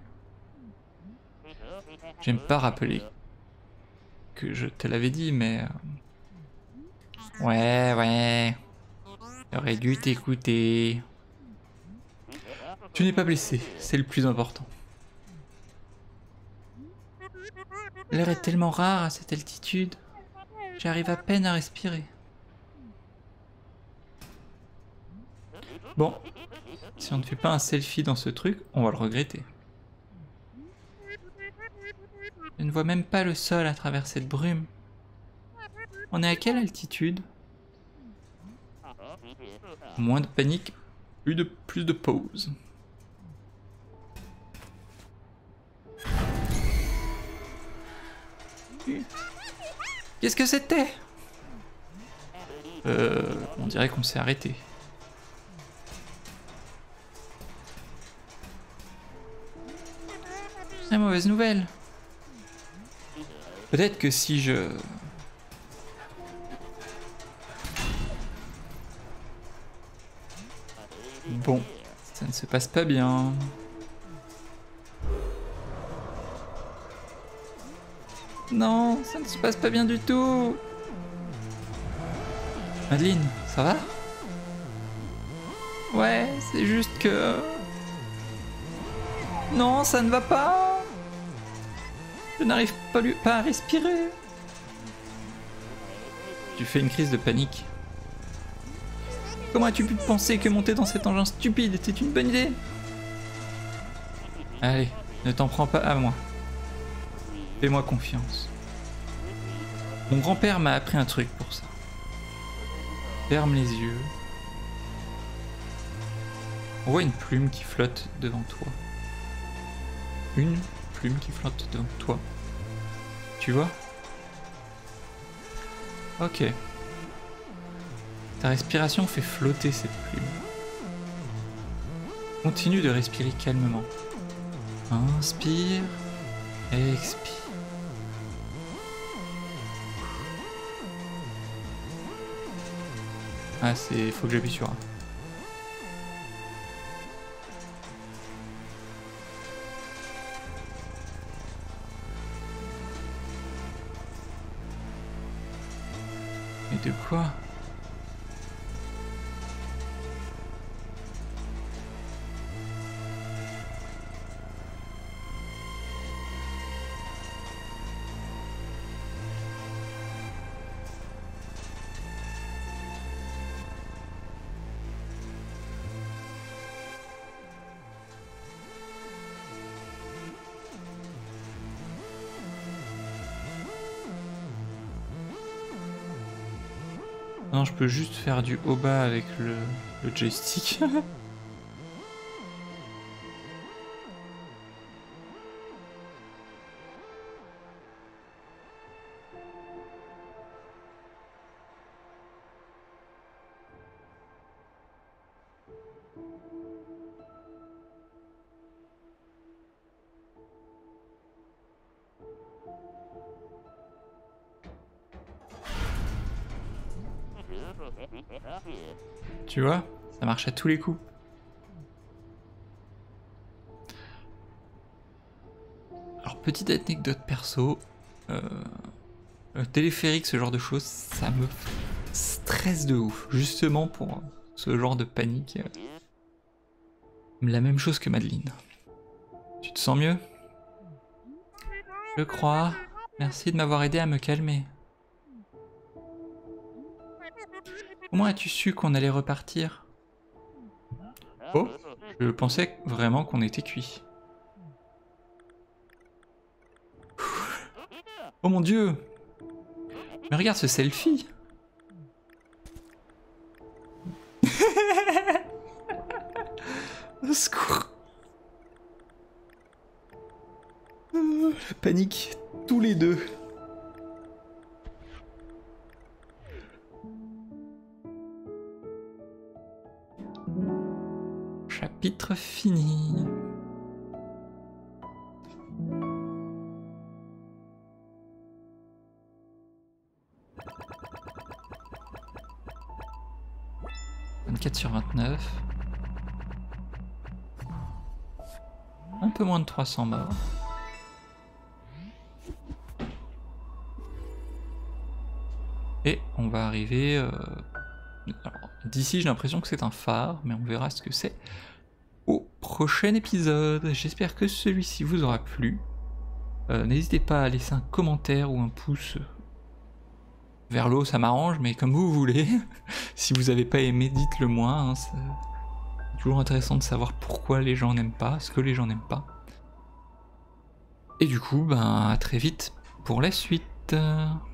S1: J'aime pas rappeler que je te l'avais dit, mais... Ouais, ouais... J'aurais dû t'écouter. Tu n'es pas blessé, c'est le plus important. L'air est tellement rare à cette altitude. J'arrive à peine à respirer. Bon, si on ne fait pas un selfie dans ce truc, on va le regretter. Je ne vois même pas le sol à travers cette brume. On est à quelle altitude? Moins de panique, plus de, plus de pause. Qu'est-ce que c'était? Euh, on dirait qu'on s'est arrêté. Très mauvaise nouvelle. Peut-être que si je... Bon, ça ne se passe pas bien. Non, ça ne se passe pas bien du tout. Madeline, ça va? Ouais, c'est juste que... Non, ça ne va pas. Je n'arrive pas, pas à respirer. Tu fais une crise de panique. Comment as-tu pu penser que monter dans cet engin stupide était une bonne idée? Allez, ne t'en prends pas à moi. Fais-moi confiance. Mon grand-père m'a appris un truc pour ça. Ferme les yeux. On voit une plume qui flotte devant toi. Une plume qui flotte devant toi. Tu vois? Ok. Ta respiration fait flotter cette plume. Continue de respirer calmement. Inspire, expire. Ah, c'est... faut que j'appuie sur un. Mais de quoi? Non, je peux juste faire du haut bas avec le, le joystick. Tu vois, ça marche à tous les coups. Alors, petite anecdote perso, euh, le téléphérique, ce genre de choses, ça me stresse de ouf. Justement pour ce genre de panique. La même chose que Madeline. Tu te sens mieux? Je crois. Merci de m'avoir aidé à me calmer. Comment as-tu su qu'on allait repartir? Oh, je pensais vraiment qu'on était cuit. Oh mon dieu! Mais regarde ce selfie! Au secours! Oh, la panique, tous les deux. Chapitre fini. vingt-quatre sur vingt-neuf. Un peu moins de trois cents morts. Et on va arriver... Euh... D'ici j'ai l'impression que c'est un phare, mais on verra ce que c'est au prochain épisode. J'espère que celui-ci vous aura plu. Euh, N'hésitez pas à laisser un commentaire ou un pouce vers le haut, ça m'arrange, mais comme vous voulez. Si vous n'avez pas aimé, dites-le moi. Hein, c'est toujours intéressant de savoir pourquoi les gens n'aiment pas, ce que les gens n'aiment pas. Et du coup, ben, à très vite pour la suite.